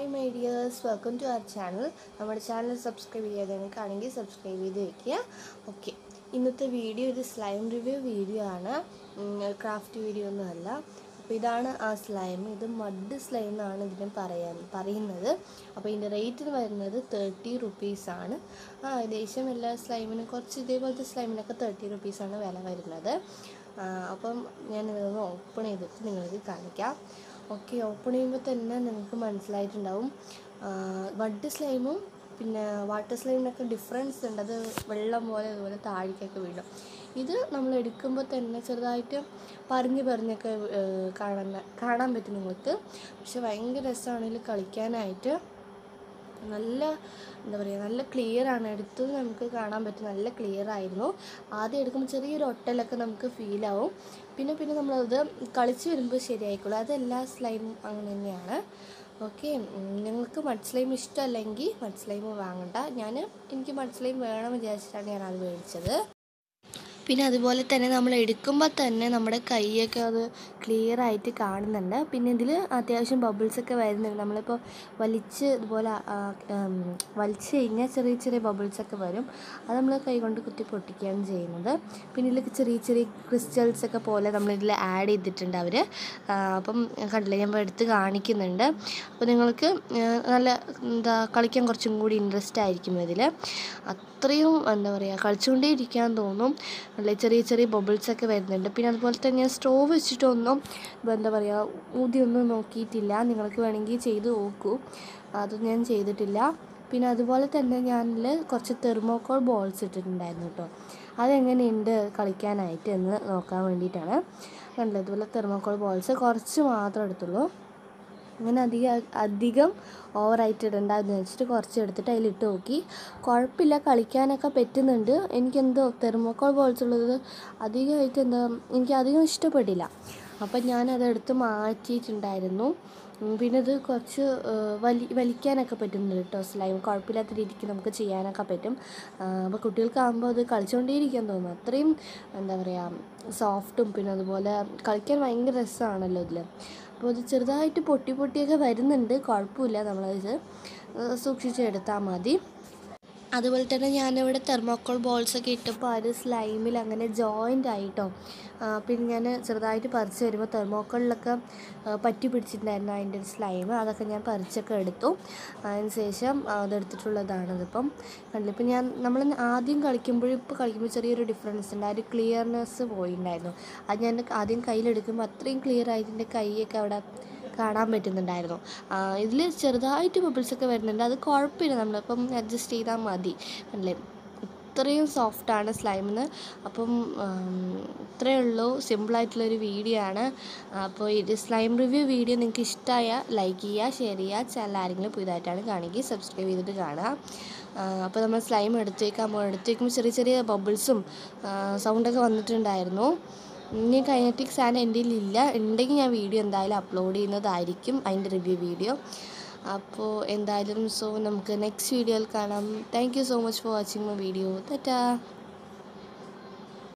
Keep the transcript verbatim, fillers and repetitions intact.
my dears, welcome to our channel. നമ്മുടെ channel subscribe ചെയ്യാതെയാണെങ്കിൽ subscribe ചെയ്ത് വെക്കുക. ഓക്കെ, ഇന്നത്തെ വീഡിയോ ഒരു സ്ലൈം റിവ്യൂ വീഡിയോ ആണ്, ക്രാഫ്റ്റ് വീഡിയോ ഒന്നുമല്ല. അപ്പോൾ ഇതാണ് ആ സ്ലൈം. ഇത് മഡ് സ്ലൈം എന്നാണ് ഇതിന് പറയാൻ പറയുന്നത്. അപ്പോൾ ഇതിൻ്റെ റേറ്റ് വരുന്നത് തേർട്ടി റുപ്പീസാണ്. ആ ഏകദേശം എല്ലാ സ്ലൈമിനും കുറച്ച് ഇതേപോലത്തെ സ്ലൈമിനൊക്കെ തേർട്ടി റുപ്പീസാണ് വില വരുന്നത്. അപ്പം ഞാൻ ഇതൊന്ന് ഓപ്പൺ ചെയ്തിട്ട് നിങ്ങൾക്ക് കാണിക്കാം. ഓക്കെ, ഓപ്പൺ ചെയ്യുമ്പോൾ തന്നെ നിങ്ങൾക്ക് മനസ്സിലായിട്ടുണ്ടാവും മഡ് സ്ലൈമും പിന്നെ വാട്ടർ സ്ലൈമിനൊക്കെ ഡിഫറൻസ് ഉണ്ട്. അത് വെള്ളം പോലെ അതുപോലെ താഴേക്കൊക്കെ വീഴും. ഇത് നമ്മൾ എടുക്കുമ്പോൾ തന്നെ ചെറുതായിട്ട് പറഞ്ഞ് പറഞ്ഞൊക്കെ കാണാൻ കാണാൻ പറ്റും നിങ്ങൾക്ക്. പക്ഷെ ഭയങ്കര രസമാണെങ്കിൽ കളിക്കാനായിട്ട്. നല്ല എന്താ പറയുക, നല്ല ക്ലിയർ ആണ്. എടുത്ത് നമുക്ക് കാണാൻ പറ്റും, നല്ല ക്ലിയർ ആയിരുന്നു. ആദ്യം എടുക്കുമ്പോൾ ചെറിയൊരു ഒട്ടലൊക്കെ നമുക്ക് ഫീലാവും. പിന്നെ പിന്നെ നമ്മളത് കളിച്ച് വരുമ്പോൾ ശരിയായിക്കോളും. അതെല്ലാ സ്ലൈമും അങ്ങനെ തന്നെയാണ്. ഓക്കെ, നിങ്ങൾക്ക് മഡ് സ്ലൈം ഇഷ്ടമല്ലെങ്കിൽ മഡ് സ്ലൈം വാങ്ങണ്ട. ഞാൻ എനിക്ക് മഡ് സ്ലൈം വേണം വിചാരിച്ചിട്ടാണ് ഞാനത് മേടിച്ചത്. പിന്നെ അതുപോലെ തന്നെ നമ്മൾ എടുക്കുമ്പോൾ തന്നെ നമ്മുടെ കൈയൊക്കെ അത് ക്ലിയർ ആയിട്ട് കാണുന്നുണ്ട്. പിന്നെ ഇതിൽ അത്യാവശ്യം ബബിൾസൊക്കെ വരുന്നുണ്ട്. നമ്മളിപ്പോൾ വലിച്ച് ഇതുപോലെ വലിച്ച് കഴിഞ്ഞാൽ ചെറിയ ചെറിയ ബബിൾസൊക്കെ വരും. അത് നമ്മൾ കൈ കൊണ്ട് കുത്തി പൊട്ടിക്കുകയാണ് ചെയ്യുന്നത്. പിന്നെ ഇതിലൊക്കെ ചെറിയ ചെറിയ ക്രിസ്റ്റൽസൊക്കെ പോലെ നമ്മളിതിൽ ആഡ് ചെയ്തിട്ടുണ്ട് അവർ. അപ്പം കണ്ടില്ലേ, ഞാൻ എടുത്ത് കാണിക്കുന്നുണ്ട്. അപ്പോൾ നിങ്ങൾക്ക് നല്ല എന്താ കളിക്കാൻ കുറച്ചും കൂടി ഇൻട്രസ്റ്റ് ആയിരിക്കും ഇതിൽ. അത്രയും എന്താ പറയുക, കളിച്ചുകൊണ്ടേ ഇരിക്കാൻ തോന്നും. നല്ല ചെറിയ ചെറിയ ബബിൾസൊക്കെ വരുന്നുണ്ട്. പിന്നെ അതുപോലെ തന്നെ സ്ട്രോ വെച്ചിട്ടൊന്നും എന്താ പറയുക ഊതിയൊന്നും നോക്കിയിട്ടില്ല. നിങ്ങൾക്ക് വേണമെങ്കിൽ ചെയ്ത് നോക്കൂ, അത് ഞാൻ ചെയ്തിട്ടില്ല. പിന്നെ അതുപോലെ തന്നെ ഞാനിൽ കുറച്ച് തെർമോക്കോൾ ബോൾസ് ഇട്ടിട്ടുണ്ടായിരുന്നു കേട്ടോ. അതെങ്ങനെയുണ്ട് കളിക്കാനായിട്ട് എന്ന് നോക്കാൻ വേണ്ടിയിട്ടാണ്. കണ്ടില്ല, ഇതുപോലെ തെർമോക്കോൾ ബോൾസ് കുറച്ച് മാത്രമേ എടുത്തുള്ളൂ. അങ്ങനെ അധികം അധികം ഓവറായിട്ട് ഇടണ്ടെന്ന് വെച്ചിട്ട് കുറച്ച് എടുത്തിട്ട് അതിലിട്ട് നോക്കി. കുഴപ്പമില്ല, കളിക്കാനൊക്കെ പറ്റുന്നുണ്ട്. എനിക്കെന്തോ തെർമോക്കോൾ ബോൾസ് ഉള്ളത് അധികമായിട്ട് എന്താ എനിക്ക് അധികം ഇഷ്ടപ്പെട്ടില്ല. അപ്പം ഞാനതെടുത്ത് മാറ്റിയിട്ടുണ്ടായിരുന്നു. പിന്നെ ഇത് കുറച്ച് വലി വലിക്കാനൊക്കെ പറ്റുന്നുണ്ട് കേട്ടോ. സ്ലൈം കുഴപ്പമില്ലാത്ത രീതിക്ക് നമുക്ക് ചെയ്യാനൊക്കെ പറ്റും. അപ്പോൾ കുട്ടികൾക്കാകുമ്പോൾ അത് കളിച്ചുകൊണ്ടേയിരിക്കാൻ തോന്നും. അത്രയും എന്താ പറയുക സോഫ്റ്റും പിന്നെ അതുപോലെ കളിക്കാൻ ഭയങ്കര രസമാണല്ലോ ഇതിൽ. അപ്പോൾ അത് ചെറുതായിട്ട് പൊട്ടി പൊട്ടിയൊക്കെ വരുന്നുണ്ട്. കുഴപ്പമില്ല, നമ്മളത് സൂക്ഷിച്ചെടുത്താൽ മതി. അതുപോലെ തന്നെ ഞാനിവിടെ തെർമോക്കോൾ ബോൾസൊക്കെ ഇട്ടപ്പോൾ അത് സ്ലൈമിൽ അങ്ങനെ ജോയിൻ്റ് ആയിട്ടോ. പിന്നെ ഞാൻ ചെറുതായിട്ട് പറിച്ച് വരുമ്പോൾ തെർമോക്കോളിലൊക്കെ പറ്റി പിടിച്ചിട്ടുണ്ടായിരുന്നു അതിൻ്റെ ഒരു സ്ലൈം. അതൊക്കെ ഞാൻ പറിച്ചൊക്കെ എടുത്തു. അതിന് ശേഷം അതെടുത്തിട്ടുള്ളതാണിതിപ്പം. കണ്ടില്ല, ഇപ്പം ഞാൻ നമ്മൾ ആദ്യം കളിക്കുമ്പോഴും ഇപ്പോൾ കളിക്കുമ്പോൾ ചെറിയൊരു ഡിഫറൻസ് ഉണ്ട്. ആ ഒരു ക്ലിയർനെസ് പോയിട്ടുണ്ടായിരുന്നു. അത് ഞാൻ ആദ്യം കയ്യിലെടുക്കുമ്പോൾ അത്രയും ക്ലിയർ ആയിട്ട് എൻ്റെ കൈയൊക്കെ അവിടെ കാണാൻ പറ്റുന്നുണ്ടായിരുന്നു. ഇതിൽ ചെറുതായിട്ട് ബബിൾസൊക്കെ വരുന്നുണ്ട്. അത് കുഴപ്പമില്ല, നമ്മളിപ്പം അഡ്ജസ്റ്റ് ചെയ്താൽ മതി. അല്ലേ, ഇത്രയും സോഫ്റ്റാണ് സ്ലൈമിന്. അപ്പം ഇത്രയേ ഉള്ളൂ, സിമ്പിളായിട്ടുള്ളൊരു വീഡിയോ ആണ്. അപ്പോൾ ഇത് സ്ലൈം റിവ്യൂ വീഡിയോ നിങ്ങൾക്ക് ഇഷ്ടമായാൽ ലൈക്ക് ചെയ്യുക, ഷെയർ ചെയ്യുക. ചാനൽ ആരെങ്കിലും പുതിയതായിട്ടാണ് കാണിക്കുക സബ്സ്ക്രൈബ് ചെയ്തിട്ട് കാണുക. അപ്പോൾ നമ്മൾ സ്ലൈം എടുത്തേക്കാൻ എടുത്തേക്കുമ്പോൾ ചെറിയ ചെറിയ ബബിൾസും സൗണ്ടൊക്കെ വന്നിട്ടുണ്ടായിരുന്നു. ഇനി കൈനറ്റിക് സാധനം എൻ്റെ കയ്യിലില്ല. ഉണ്ടെങ്കിൽ ഞാൻ വീഡിയോ എന്തായാലും അപ്ലോഡ് ചെയ്യുന്നതായിരിക്കും, അതിൻ്റെ റിവ്യൂ വീഡിയോ. അപ്പോൾ എന്തായാലും സോ നമുക്ക് നെക്സ്റ്റ് വീഡിയോയിൽ കാണാം. Thank you so much for watching my video. Tata.